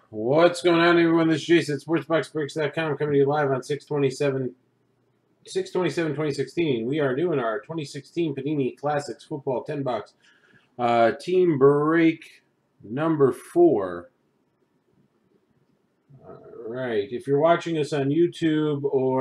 What's going on, everyone? This is Jason at SportsBoxBreaks.com coming to you live on 6/27/2016. We are doing our 2016 Panini Classics Football 10 box team break number 4. All right. If you're watching us on YouTube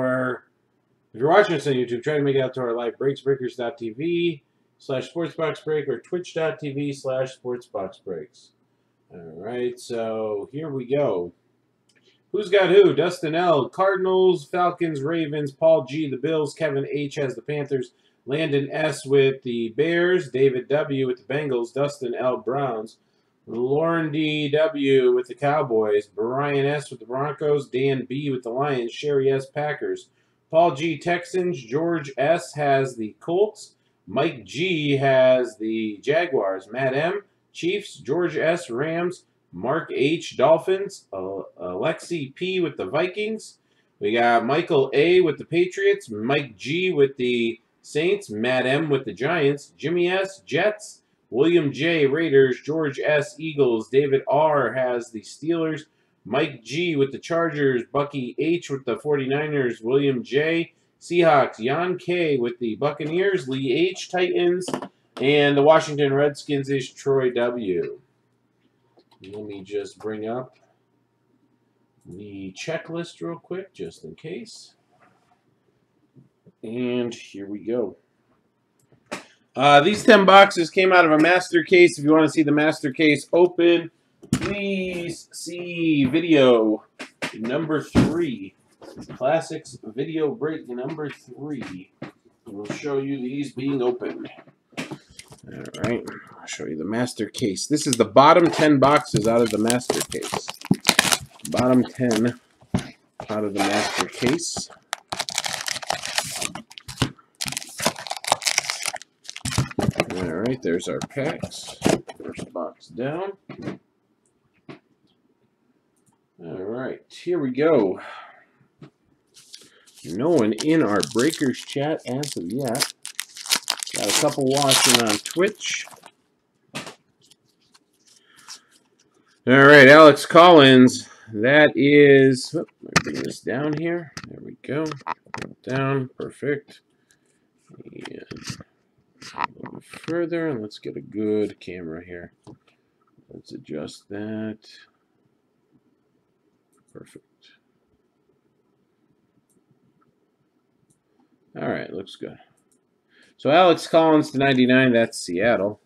try to make it out to our live breaks, breakers.tv/sportsboxbreak or twitch.tv/sportsboxbreaks. All right, so here we go. Who's got who? Dustin L. Cardinals, Falcons, Ravens, Paul G. The Bills, Kevin H. has the Panthers, Landon S. with the Bears, David W. with the Bengals, Dustin L. Browns, Lauren D. W. with the Cowboys, Brian S. with the Broncos, Dan B. with the Lions, Sherry S. Packers, Paul G. Texans, George S. has the Colts, Mike G. has the Jaguars, Matt M. Chiefs, George S. Rams, Mark H. Dolphins, Alexi P. with the Vikings. We got Michael A. with the Patriots, Mike G. with the Saints, Matt M. with the Giants, Jimmy S. Jets, William J. Raiders, George S. Eagles, David R. has the Steelers, Mike G. with the Chargers, Bucky H. with the 49ers, William J. Seahawks, Jan K. with the Buccaneers, Lee H. Titans, and the Washington Redskins is Troy W. Let me just bring up the checklist real quick, just in case. And here we go. These 10 boxes came out of a master case. If you want to see the master case open, please see video number 3. Classics video break number 3. We'll show you these being opened. All right, I'll show you the master case. This is the bottom 10 boxes out of the master case. Bottom 10 out of the master case. All right, there's our packs. First box down. All right, here we go. No one in our Breakers chat as of yet. Got a couple watching on Twitch. All right, Alex Collins. That is, let me bring this down here. There we go. Down, perfect. And a little further, and let's get a good camera here. Let's adjust that. Perfect. All right, looks good. So Alex Collins to 99, that's Seattle.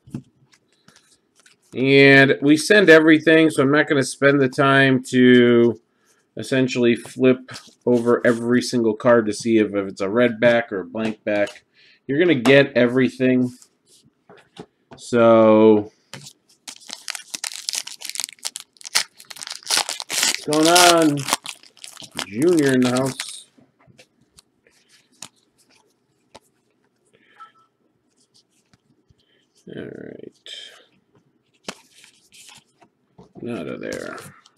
And we send everything, so I'm not going to spend the time to essentially flip over every single card to see if it's a red back or a blank back. You're going to get everything. So, what's going on? Junior in the house. All right. Out of there.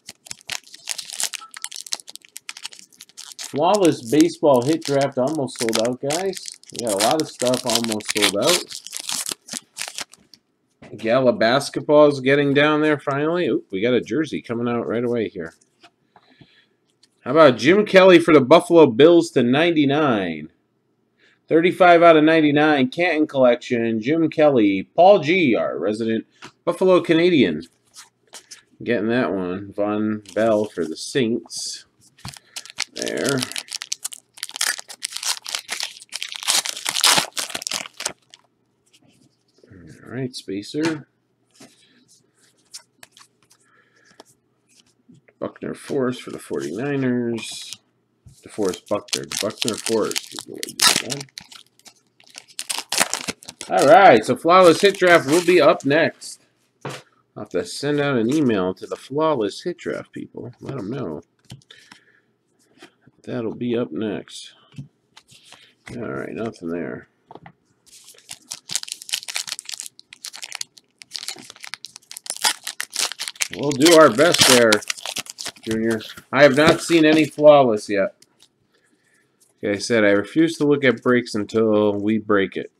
Flawless Baseball Hit Draft almost sold out, guys. We got a lot of stuff almost sold out. Gala Basketball is getting down there finally. Oop, we got a jersey coming out right away here. How about Jim Kelly for the Buffalo Bills to 99? 35 out of 99, Canton Collection, Jim Kelly. Paul G., our resident Buffalo Canadian. Getting that one. Von Bell for the Saints. There. All right, Spacer. Buckner Forrest for the 49ers. DeForest Buckner. Buckner Forrest is what I just said. All right, so Flawless Hit Draft will be up next. I'll have to send out an email to the Flawless Hit Draft people. Let them know. That'll be up next. All right, nothing there. We'll do our best there, Junior. I have not seen any Flawless yet. Like I said, I refuse to look at breaks until we break it.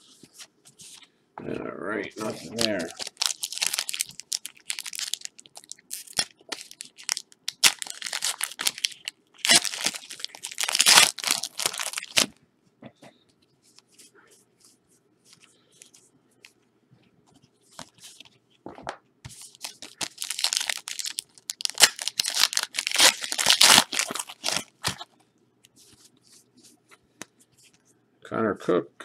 All right, nothing there. Connor Cook.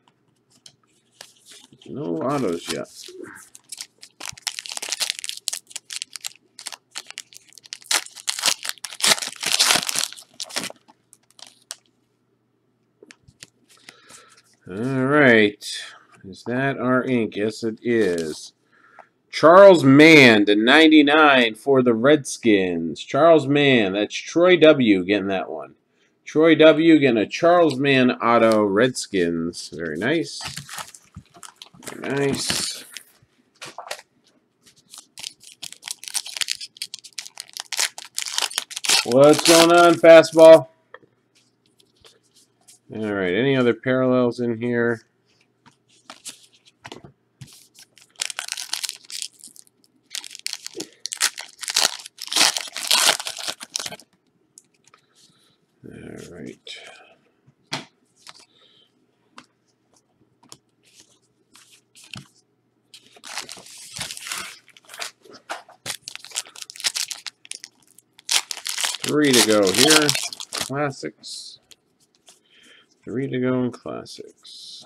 No autos yet. All right. Is that our ink? Yes, it is. Charles Mann to 99 for the Redskins. Charles Mann. That's Troy W. getting that one. Troy W. getting a Charles Mann auto Redskins. Very nice. Very nice. What's going on, fastball? All right. Any other parallels in here? All right. Three to go here. Classics. 3 to go in classics.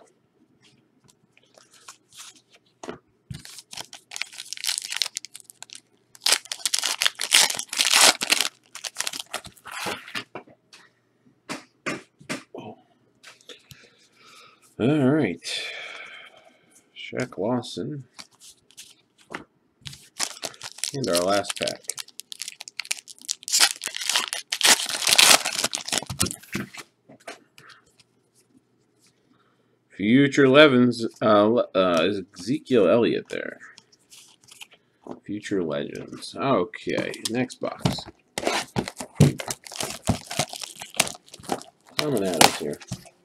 All right. Shaq Lawson. And our last pack. Future 11s is Ezekiel Elliott there. Future Legends. Okay, next box. Coming at us here.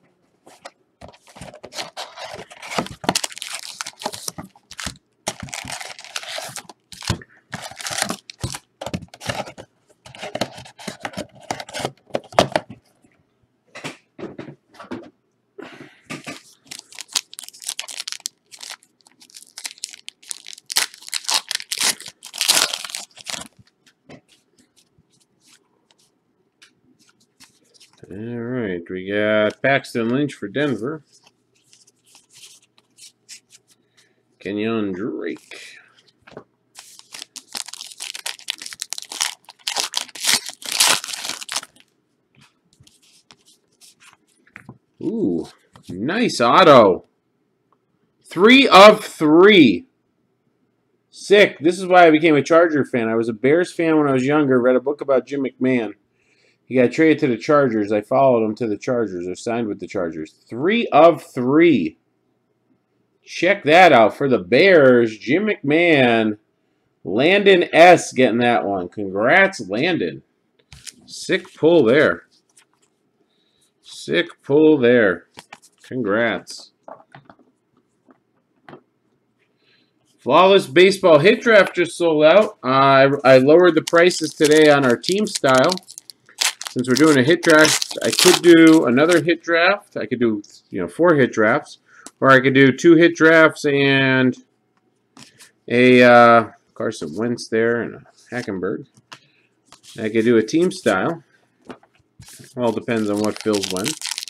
All right, we got Paxton Lynch for Denver. Kenyon Drake. Ooh, nice auto. 3 of 3. Sick. This is why I became a Charger fan. I was a Bears fan when I was younger. Read a book about Jim McMahon. He got traded to the Chargers. I followed him to the Chargers, or signed with the Chargers. 3 of 3. Check that out for the Bears. Jim McMahon. Landon S. getting that one. Congrats, Landon. Sick pull there. Sick pull there. Congrats. Flawless Baseball Hit Draft just sold out. I lowered the prices today on our team style. Since we're doing a hit draft, I could do another hit draft. I could do 4 hit drafts. Or I could do 2 hit drafts and a Carson Wentz there and a Hackenberg. I could do a team style. All depends on what fills when.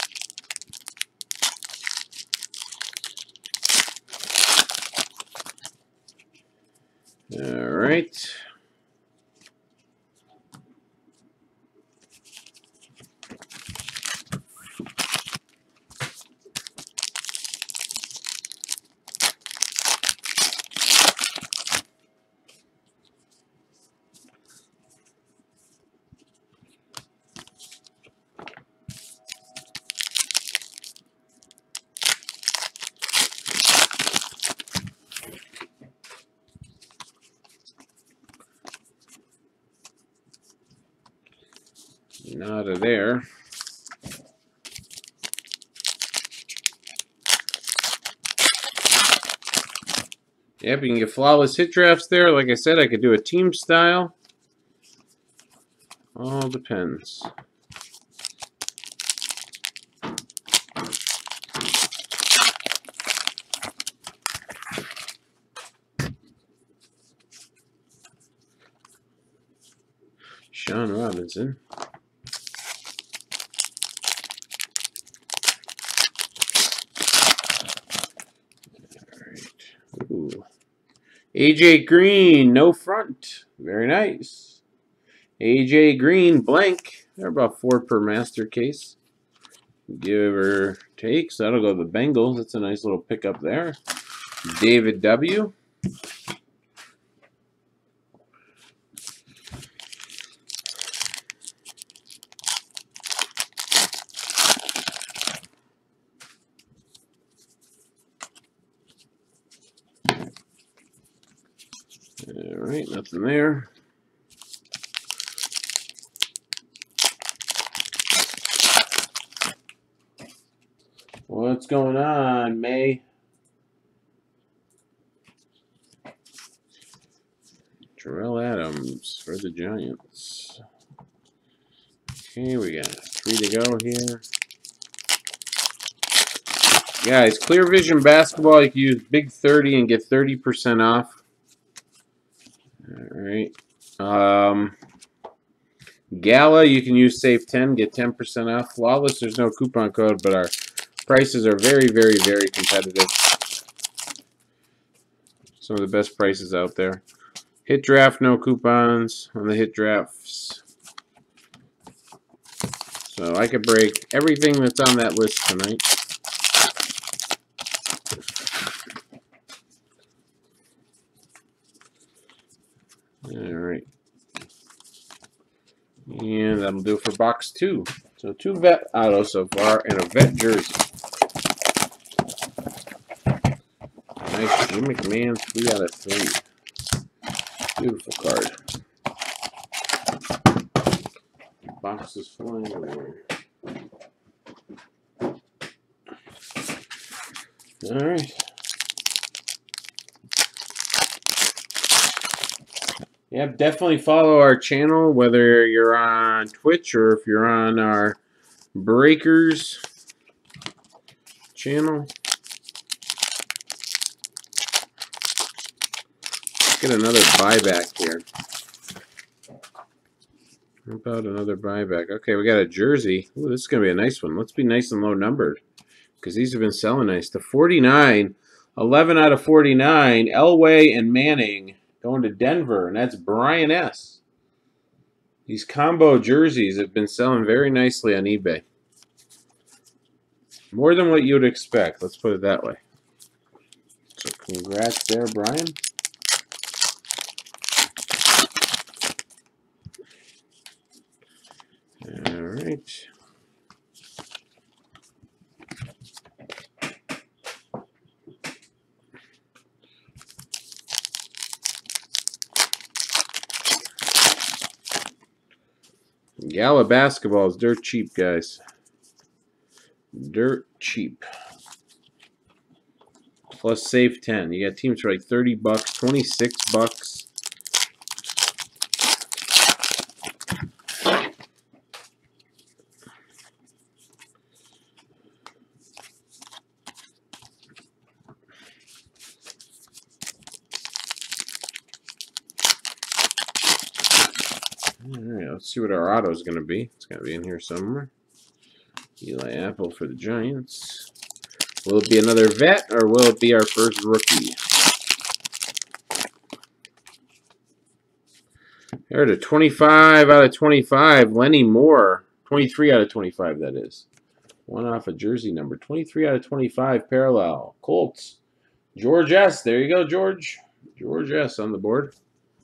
All right. Out of there. Yep, you can get flawless hit drafts there. Like I said, I could do a team style. All depends. Sean Robinson. AJ Green, no front. Very nice. AJ Green, blank. They're about 4 per master case. Give or take. So that'll go to the Bengals. That's a nice little pickup there. David W. All right, nothing there. What's going on, May? Terrell Adams for the Giants. Okay, we got 3 to go here. Guys, Clear Vision Basketball, you can use Big 30 and get 30% off. All right. Gala, you can use Save 10, get 10% off. Flawless, there's no coupon code, but our prices are very, very, very competitive. Some of the best prices out there. Hit Draft, no coupons on the Hit Drafts. So I could break everything that's on that list tonight. Alright. And that'll do it for box 2. So 2 vet autos so far and a vet jersey. Nice Jim McMahon, 3 out of 3. Beautiful card. Box is flying everywhere. Alright. Yep, definitely follow our channel, whether you're on Twitch or if you're on our Breakers channel. Let's get another buyback here. How about another buyback? Okay, we got a jersey. Ooh, this is going to be a nice one. Let's be nice and low numbered because these have been selling nice. The 49, 11 out of 49, Elway and Manning going to Denver, and that's Brian S. These combo jerseys have been selling very nicely on eBay. More than what you would expect, let's put it that way. So congrats there, Brian. All right. Gala basketball is dirt cheap, guys. Dirt cheap. Plus save 10. You got teams for like 30 bucks, 26 bucks. Alright, let's see what our auto is going to be. It's going to be in here somewhere. Eli Apple for the Giants. Will it be another vet or will it be our first rookie? There to 25 out of 25. Lenny Moore. 23 out of 25, that is. One off a jersey number. 23 out of 25 parallel. Colts. George S. There you go, George. George S. on the board.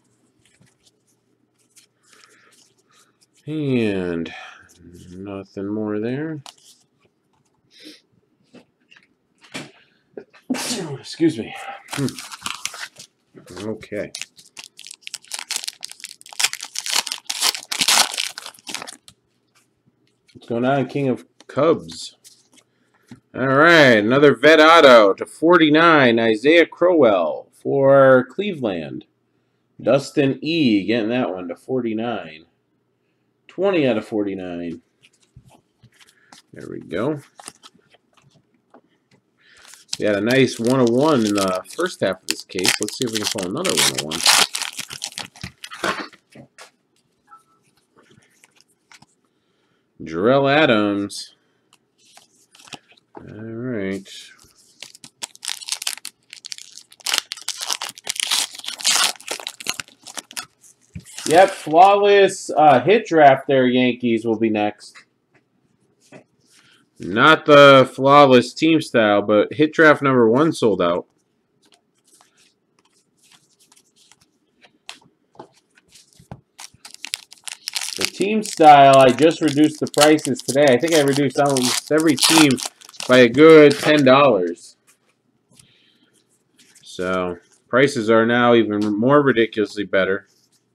And nothing more there. Excuse me. Okay. What's going on, King of Cubs? All right, another vet auto to 49, Isaiah Crowell for Cleveland. Dustin E. getting that one to 49. 20 out of 49. There we go. We had a nice 101 in the first half of this case. Let's see if we can pull another 101. Terrell Adams. All right. Yep, flawless hit draft there, Yankees will be next. Not the flawless team style, but hit draft number 1 sold out. The team style, I just reduced the prices today. I think I reduced almost every team by a good $10. So, prices are now even more ridiculously better.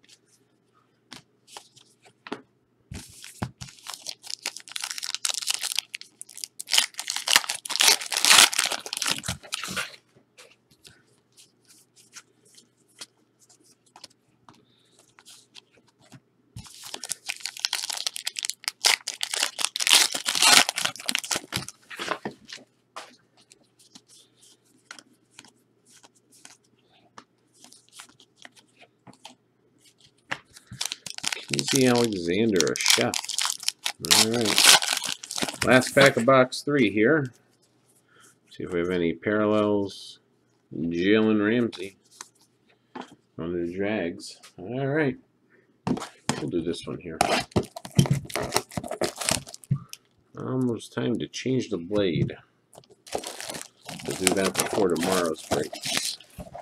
Casey Alexander, a chef. All right. Last pack of box 3 here. See if we have any parallels. Jalen Ramsey on the Jags. All right. We'll do this one here. Almost time to change the blade. We'll do that before tomorrow's breaks.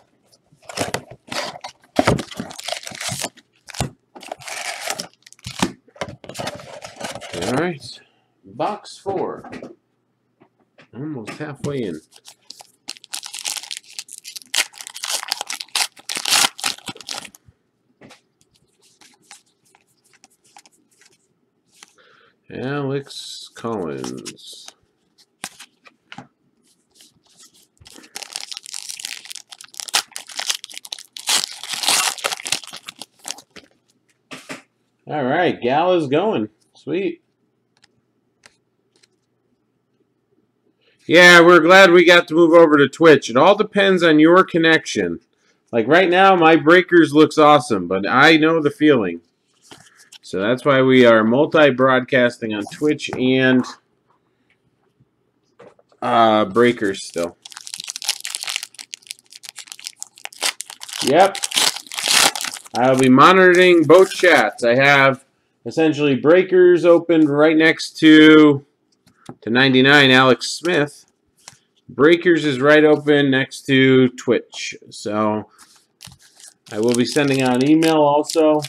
All right. Box 4. Almost halfway in. Alex Collins. All right, Gala's going. Sweet. Yeah, we're glad we got to move over to Twitch. It all depends on your connection. Like right now, my Breakers looks awesome, but I know the feeling. So that's why we are multi-broadcasting on Twitch and Breakers still. Yep. I'll be monitoring both chats. I have essentially Breakers opened right next to 99 Alex Smith. Breakers is right open next to Twitch. So I will be sending out an email also.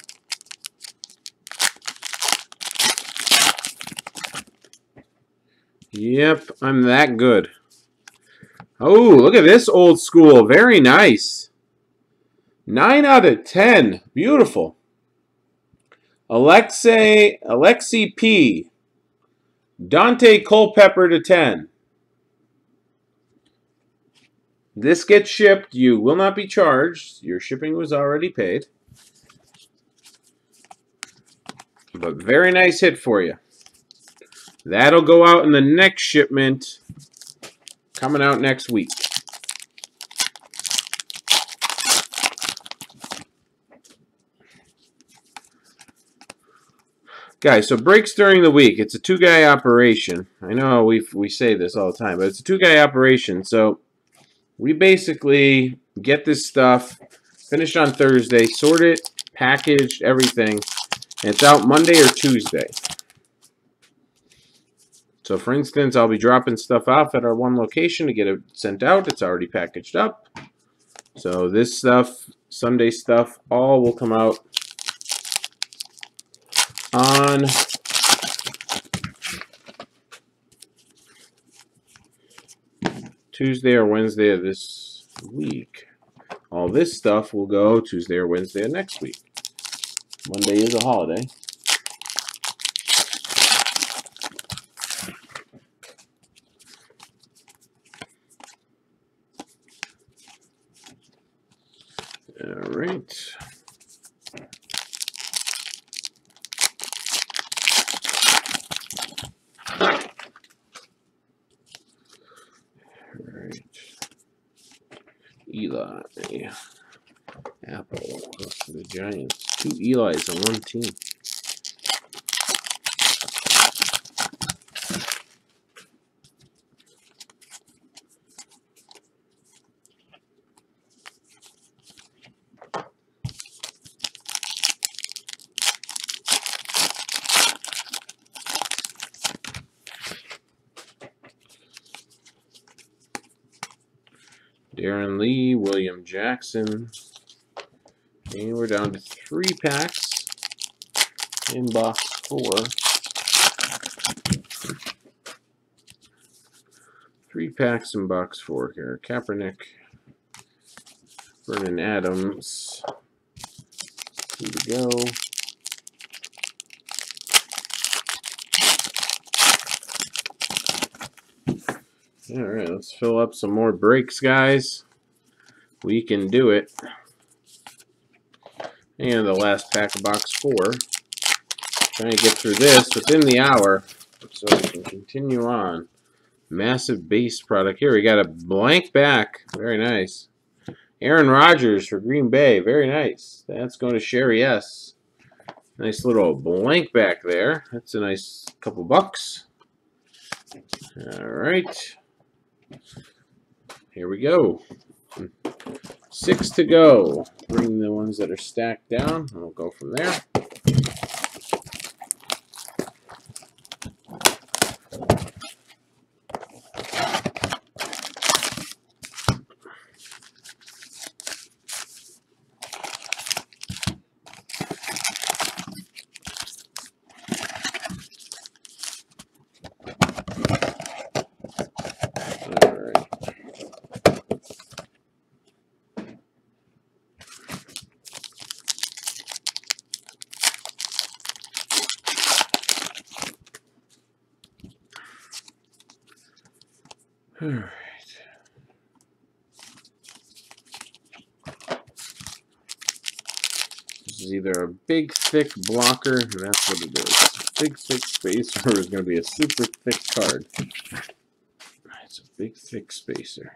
Yep, I'm that good. Oh, look at this old school. Very nice. 9 out of 10. Beautiful. Alexi P. Dante Culpepper to 10. This gets shipped. You will not be charged. Your shipping was already paid. But very nice hit for you. That'll go out in the next shipment coming out next week. Guys, so breaks during the week. It's a 2-guy operation. I know we say this all the time, but it's a 2-guy operation. So we basically get this stuff finished on Thursday, sort it, packaged, everything, and it's out Monday or Tuesday. So for instance, I'll be dropping stuff off at our one location to get it sent out. It's already packaged up. So this stuff, Sunday stuff, all will come out on Tuesday or Wednesday of this week. All this stuff will go Tuesday or Wednesday of next week. Monday is a holiday. All right. Eli, Apple, the Giants. 2 Elis on one team. Darren Lee, William Jackson. And we're down to 3 packs in box 4. 3 packs in box 4 here. Kaepernick, Vernon Adams. Here we go. All right, let's fill up some more breaks, guys. We can do it. And the last pack of box 4. Trying to get through this within the hour so we can continue on. Massive base product. Here we got a blank back. Very nice. Aaron Rodgers for Green Bay. Very nice. That's going to Sherry S. Nice little blank back there. That's a nice couple bucks. All right. Here we go. 6 to go. Bring the ones that are stacked down, and we'll go from there. All right. This is either a big, thick blocker, and that's what it is. Big, thick spacer is going to be a super thick card. It's a big, thick spacer.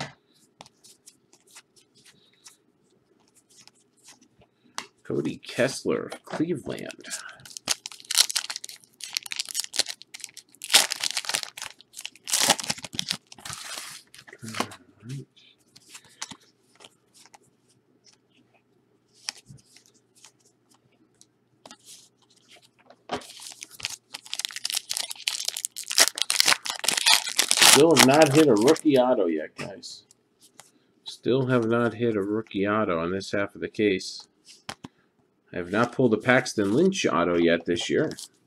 Cody Kessler of Cleveland. Right. Still have not hit a rookie auto yet, guys. Still have not hit a rookie auto on this half of the case. I have not pulled a Paxton Lynch auto yet this year.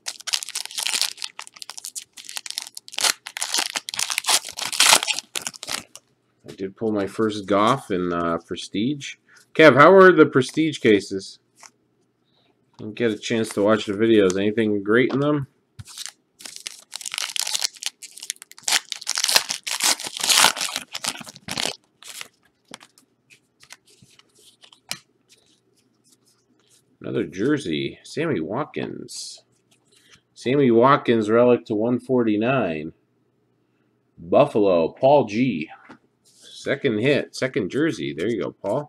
I did pull my first Goff in Prestige. Kev, how are the Prestige cases? Didn't get a chance to watch the videos. Anything great in them? Another jersey. Sammy Watkins. Sammy Watkins relic to 149. Buffalo. Paul G. Second hit. Second jersey. There you go, Paul.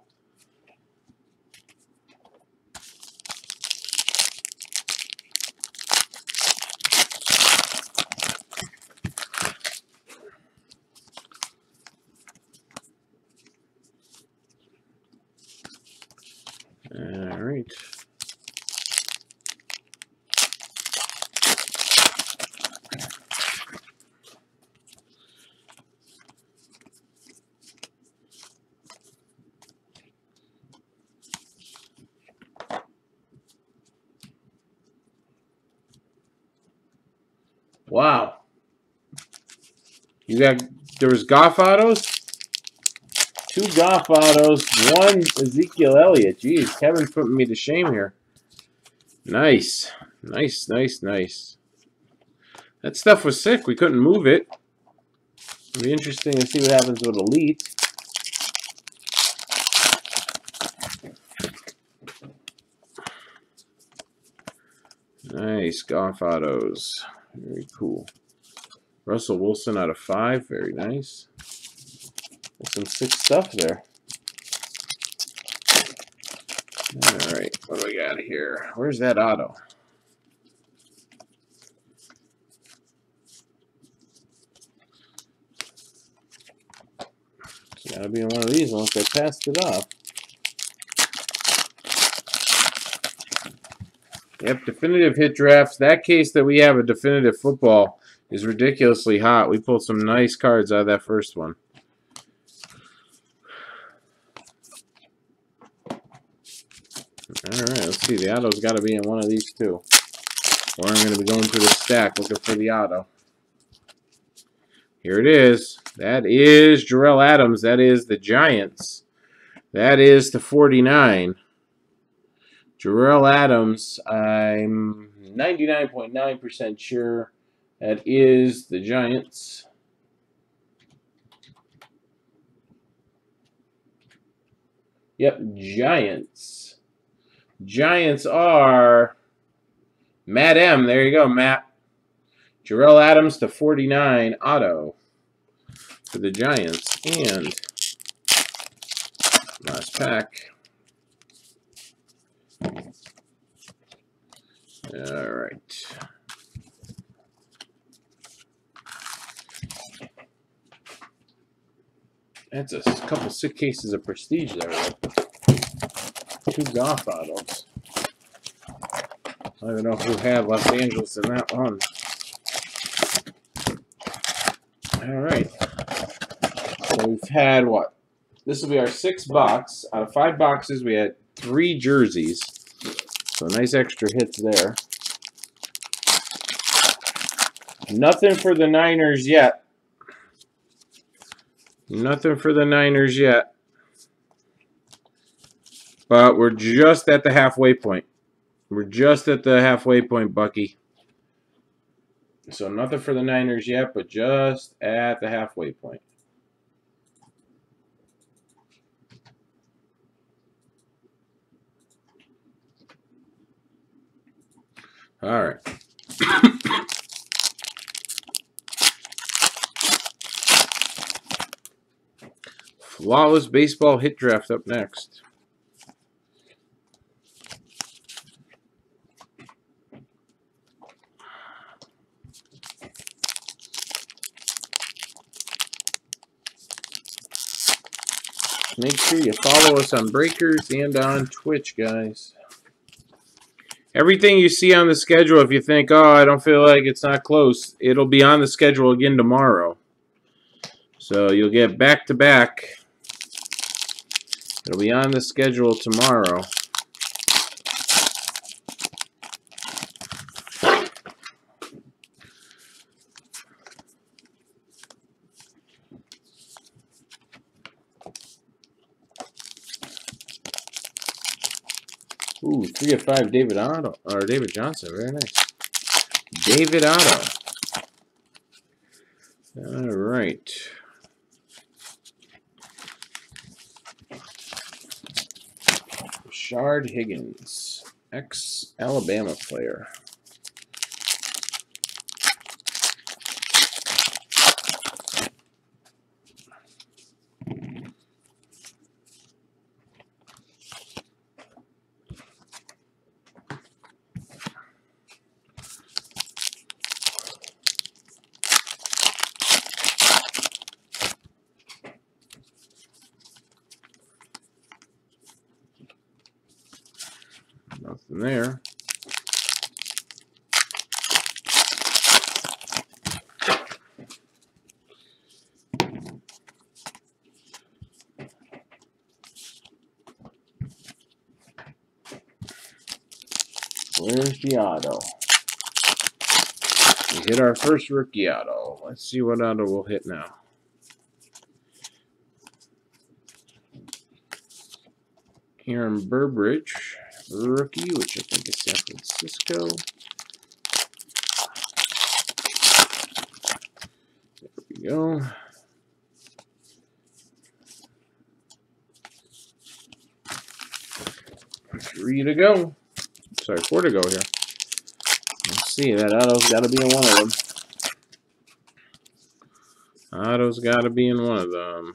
All right. Wow. There was Goff autos? 2 Goff autos, 1 Ezekiel Elliott. Jeez, Kevin's putting me to shame here. Nice. Nice, nice, nice. That stuff was sick. We couldn't move it. It'll be interesting to see what happens with Elite. Nice Goff autos. Very cool. Russell Wilson out of 5. Very nice. There's some sick stuff there. Alright, what do we got here? Where's that auto? It's gotta be in one of these unless I passed it off. Yep, definitive hit drafts. That case that we have a definitive football is ridiculously hot. We pulled some nice cards out of that first one. Alright, let's see. The auto's got to be in one of these two. Or I'm going to be going through the stack looking for the auto. Here it is. That is Jarrell Adams. That is the Giants. That is the 49. Jarrell Adams, I'm 99.9% sure that is the Giants. Yep, Giants. Giants are Matt M. There you go, Matt. Jarrell Adams to 49 auto for the Giants. And last pack. All right. That's a couple sick cases of prestige there. Two Goff autos. I don't even know who had Los Angeles in that one. All right. So we've had what? This will be our 6th box. Out of 5 boxes, we had 3 jerseys. So nice extra hits there. Nothing for the Niners yet. Nothing for the Niners yet. But we're just at the halfway point. We're just at the halfway point, Bucky. So nothing for the Niners yet, but just at the halfway point. All right. Flawless baseball hit draft up next. Make sure you follow us on Breakers and on Twitch, guys. Everything you see on the schedule, if you think, oh, I don't feel like it's not close, it'll be on the schedule again tomorrow. So you'll get back-to-back. It'll be on the schedule tomorrow. Ooh, 3 of 5 David Otto, or David Johnson. Very nice. David Otto. All right. Rashard Higgins, ex-Alabama player. Nothing there. Where's the auto? We hit our first rookie auto. Let's see what auto we'll hit now. Aaron Burbridge, rookie, which I think is San Francisco. There we go. Three to go. Sorry, 4 to go here. Let's see, that auto's got to be in one of them. Auto's got to be in one of them.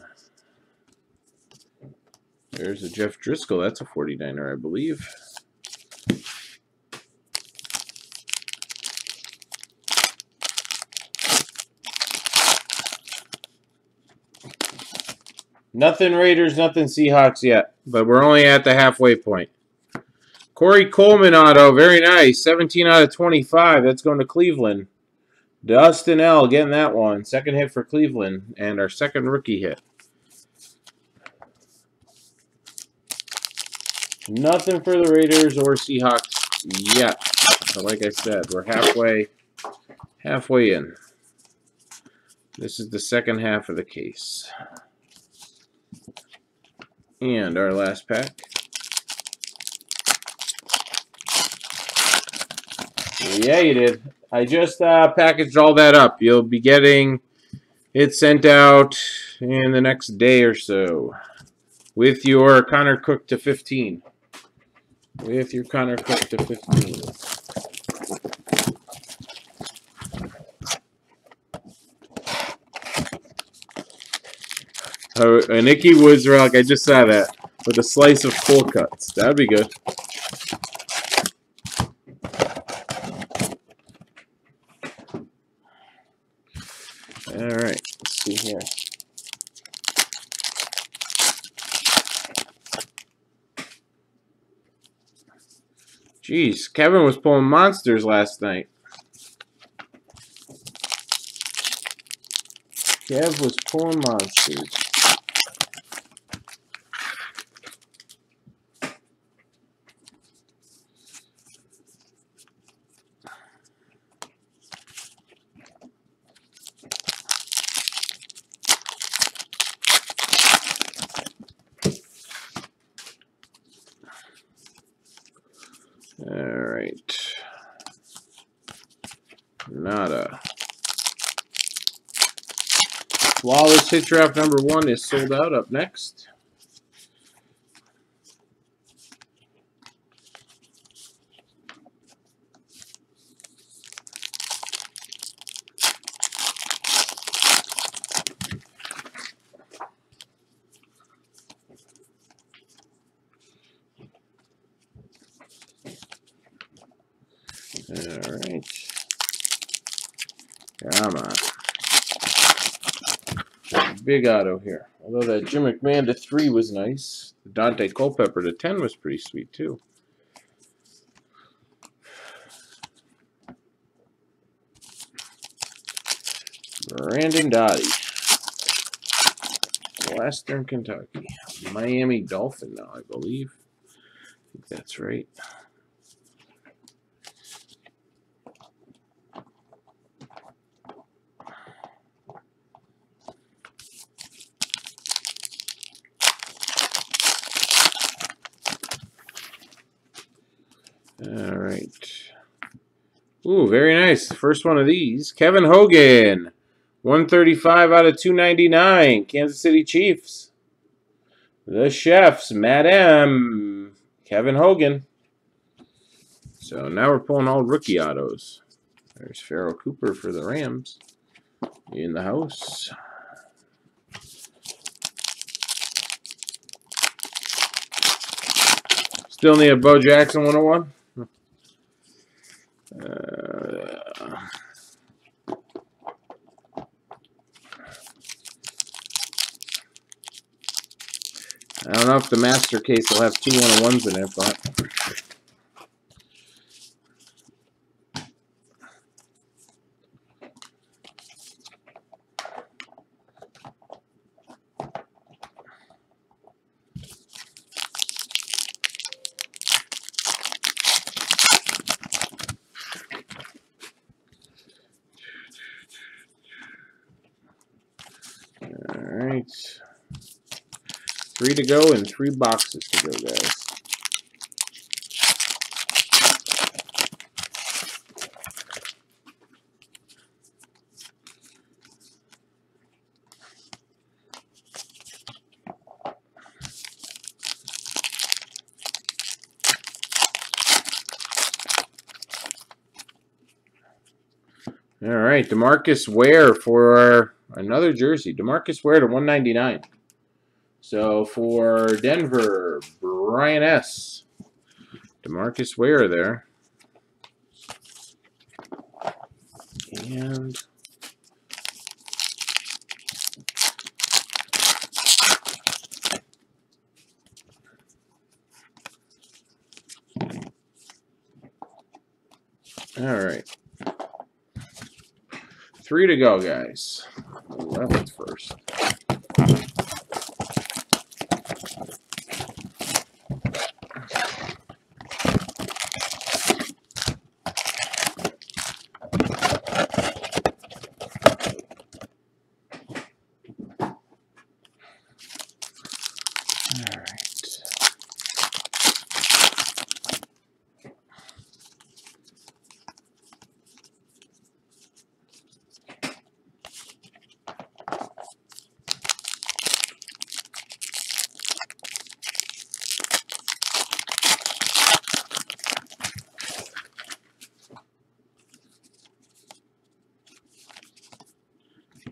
There's a Jeff Driscoll. That's a 49er, I believe. Nothing Raiders, nothing Seahawks yet, but we're only at the halfway point. Corey Coleman auto, very nice. 17 out of 25. That's going to Cleveland. Dustin L. getting that one. Second hit for Cleveland, and our second rookie hit. Nothing for the Raiders or Seahawks yet. But like I said, we're halfway in. This is the second half of the case. And our last pack. Yeah, you did. I just packaged all that up. You'll be getting it sent out in the next day or so with your Connor Cook to 15. With your Connor Cook to 15. An Ickey Woods relic, I just saw that, with a slice of full cuts. That'd be good. Alright, let's see here. Jeez, Kevin was pulling monsters last night. Kev was pulling monsters. Alright. Nada. Flawless hit draft number 1 is sold out. Up next. Alright. Come on. Big auto here. Although that Jim McMahon to 3 was nice. The Dante Culpepper to 10 was pretty sweet too. Brandon Dottie. Western Kentucky. Miami Dolphin now, I believe. I think that's right. All right. Ooh, very nice. First one of these. Kevin Hogan. 135 out of 299. Kansas City Chiefs. The Chefs. Matt M. Kevin Hogan. So now we're pulling all rookie autos. There's Farrell Cooper for the Rams. In the house. Still need a Bo Jackson 101. I don't know if the master case will have 2 101s in it, but Alright. 3 to go and 3 boxes to go, guys. Alright, DeMarcus Ware for another jersey. DeMarcus Ware to 199. So for Denver, Brian S. DeMarcus Ware there. And all right. 3 to go, guys. 11th first.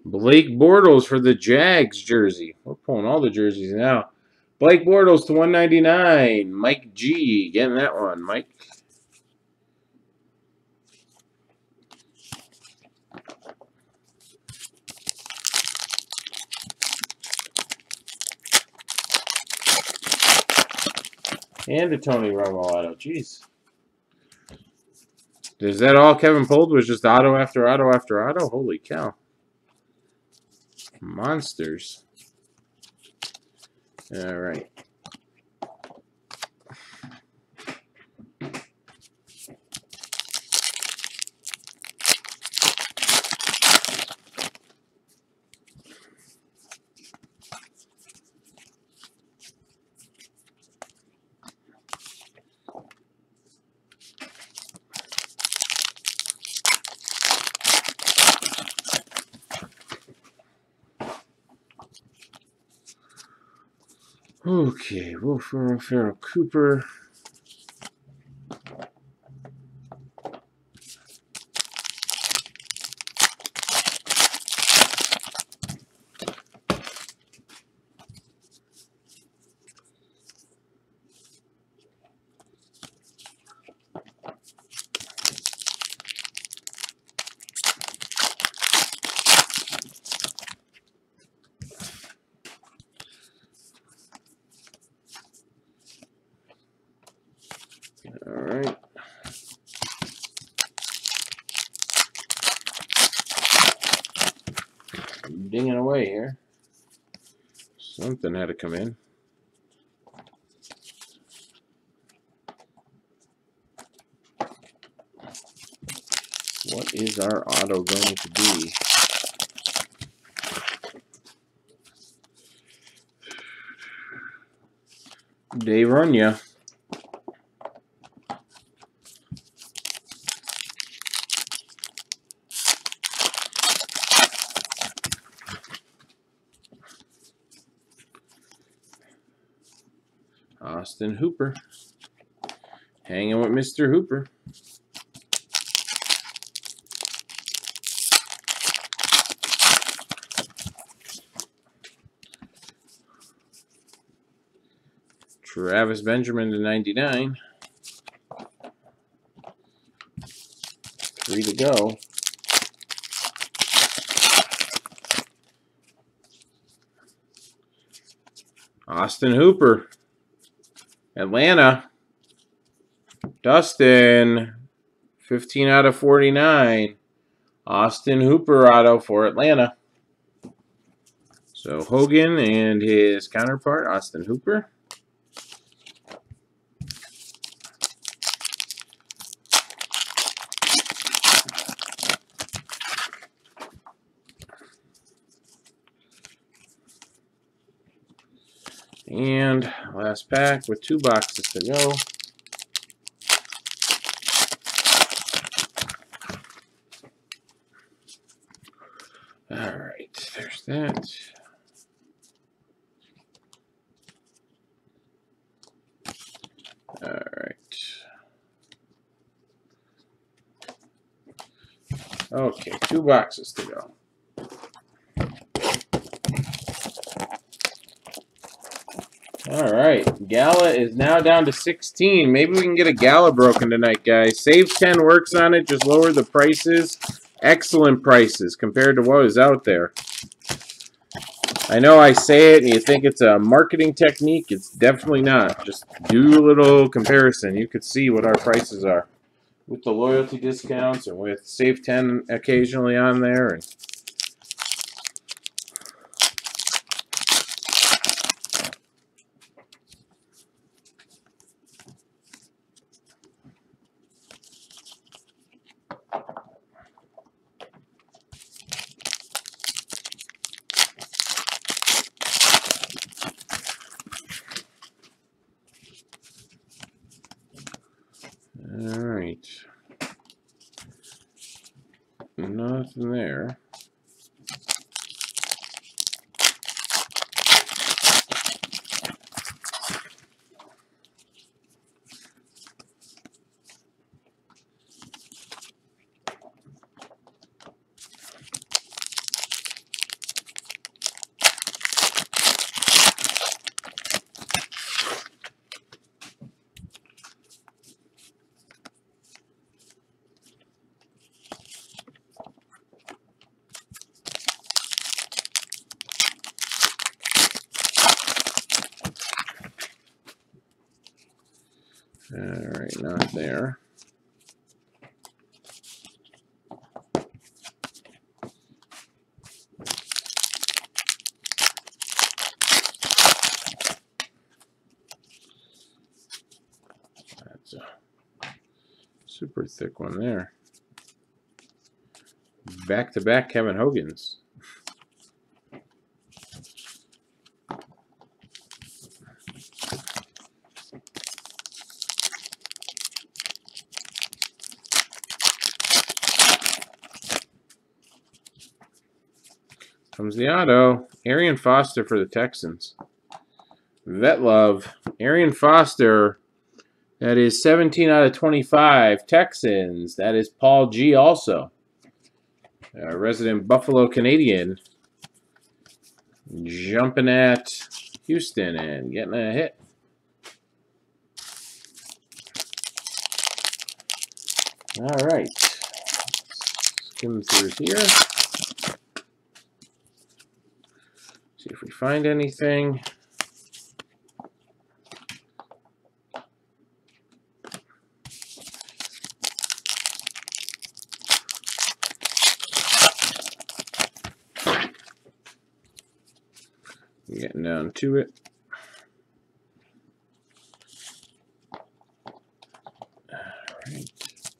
Blake Bortles for the Jags jersey. We're pulling all the jerseys now. Blake Bortles to 199. Mike G. Getting that one, Mike. And a Tony Romo auto. Jeez. Is that all Kevin pulled? Was just auto after auto after auto? Holy cow. Monsters. All right. Okay, Will Ferrell Cooper. All right. Dinging away here. Something had to come in. What is our auto going to be? Dave Runya. Austin Hooper. Hanging with Mr. Hooper. Travis Benjamin to 99. 3 to go. Austin Hooper. Atlanta. Dustin. 15 out of 49. Austin Hooper auto for Atlanta. So Hogan and his counterpart, Austin Hooper. And last pack with 2 boxes to go. All right, there's that. All right. Okay, 2 boxes to go. All right, Gala is now down to 16. Maybe we can get a Gala broken tonight, guys. Save 10 works on it. Just lower the prices. Excellent prices compared to what is out there. I know I say it and you think it's a marketing technique. It's definitely not. Just do a little comparison. You could see what our prices are with the loyalty discounts and with Save 10 occasionally on there. And all right. Nothing there. Alright, not there. That's a super thick one there. Back-to-back Kevin Hogan's. Comes the auto. Arian Foster for the Texans. Vet love. Arian Foster. That is 17 out of 25. Texans. That is Paul G. also. Resident Buffalo Canadian. Jumping at Houston and getting a hit. All right. Skim through here. See if we find anything. Getting down to it. All right.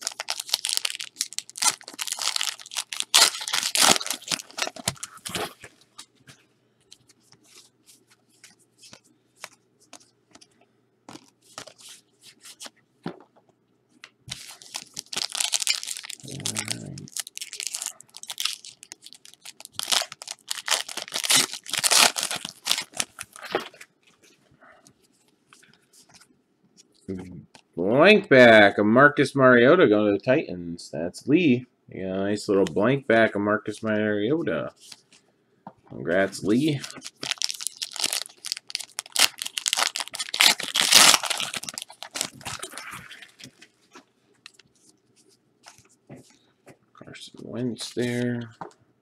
Blank back of Marcus Mariota going to the Titans. That's Lee. Yeah, nice little blank back of Marcus Mariota. Congrats, Lee. Carson Wentz there.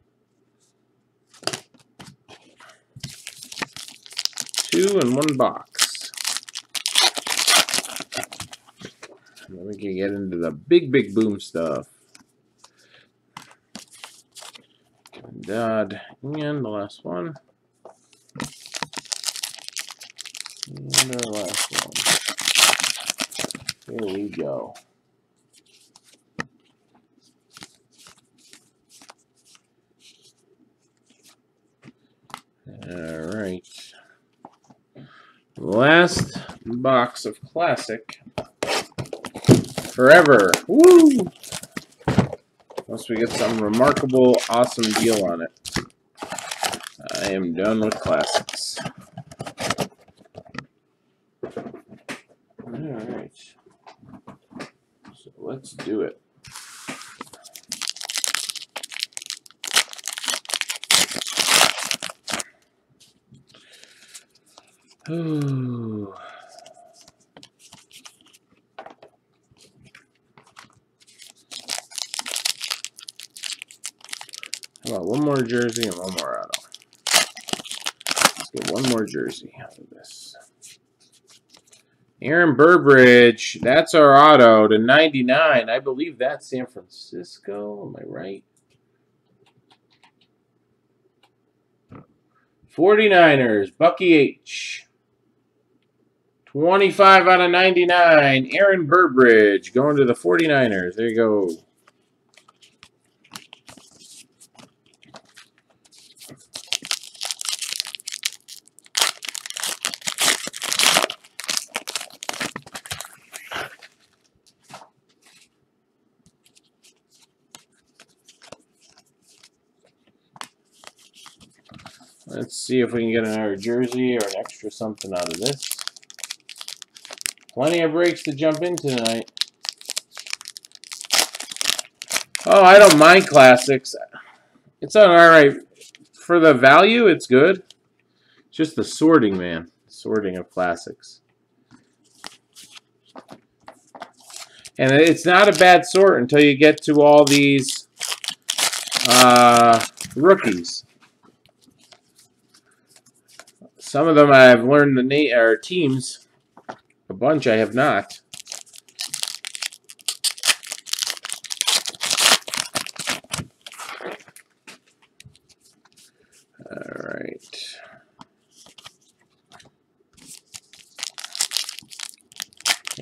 Two in one box. Then we can get into the big boom stuff. Dodd, and the last one. And the last one. Here we go. All right. Last box of Classic. Forever. Woo! Unless we get some remarkable, awesome deal on it. I am done with Classics. Alright. So let's do it. Ooh. How about one more jersey and one more auto? Let's get one more jersey out of this. Aaron Burbridge, that's our auto to 99. I believe that's San Francisco. Am I right? 49ers, Bucky H. 25 out of 99. Aaron Burbridge going to the 49ers. There you go. Let's see if we can get another jersey or an extra something out of this. Plenty of breaks to jump into tonight. Oh, I don't mind Classics. It's all right. For the value, it's good. It's just the sorting, man. Sorting of Classics. And it's not a bad sort until you get to all these rookies. Some of them I've learned the name or teams. A bunch I have not.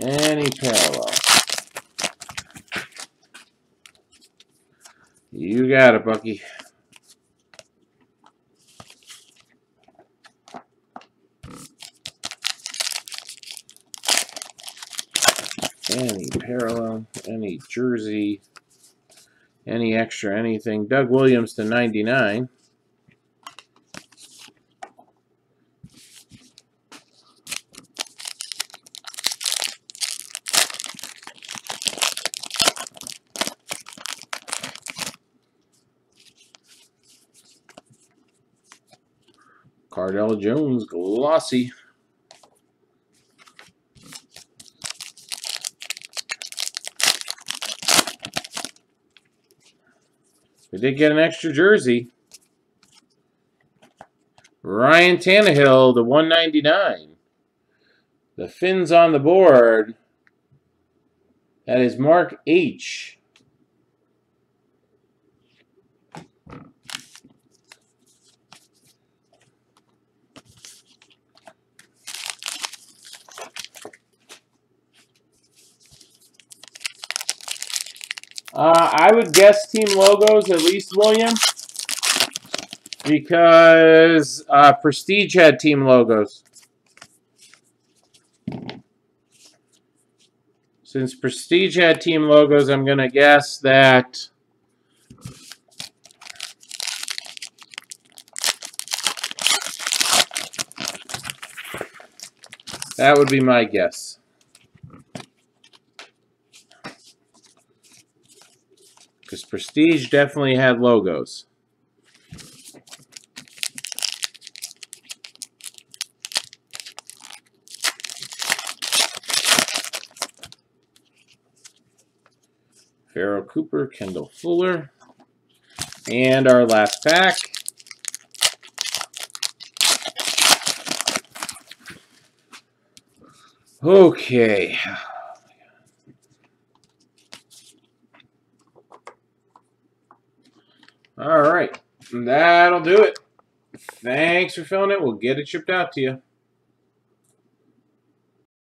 Any parallel. You got it, Bucky. Any parallel, any jersey, any extra anything. Doug Williams to 99. Cardell Jones, glossy. We did get an extra jersey. Ryan Tannehill, the 199. The Finns on the board. That is Mark H. I would guess team logos at least, William, because Prestige had team logos. Since Prestige had team logos, I'm going to guess that that would be my guess. Because Prestige definitely had logos. Pharaoh Cooper, Kendall Fuller. And our last pack. Okay. All right. That'll do it. Thanks for filling it. We'll get it shipped out to you.